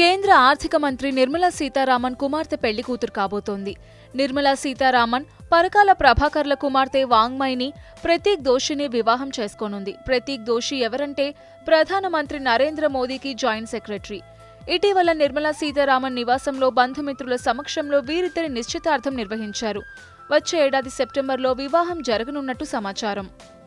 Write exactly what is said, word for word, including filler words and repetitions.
కేంద్ర ఆర్థిక మంత్రి నిర్మలా సీతారామన్ కుమార్తె పెళ్లి కూతురు కాబోతోంది. నిర్మలా సీతారామన్ పరకాల ప్రభాకర్ల కుమార్తె వాంగ్మయిని ప్రతీక్ దోషిని వివాహం చేసుకోనుంది. ప్రతీక్ దోషి ఎవరంటే ప్రధానమంత్రి నరేంద్ర మోదీకి జాయింట్ సెక్రటరీ. ఇటీవల నిర్మలా సీతారామన్ నివాసంలో బంధుమిత్రుల సమక్షంలో వీరిద్దరి నిశ్చితార్థం నిర్వహించారు. వచ్చే ఏడాది సెప్టెంబర్లో వివాహం జరగనున్నట్టు సమాచారం.